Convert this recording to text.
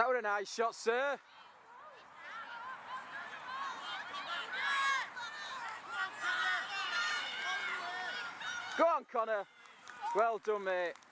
That was a nice shot, sir. Go on, Connor. Well done, mate.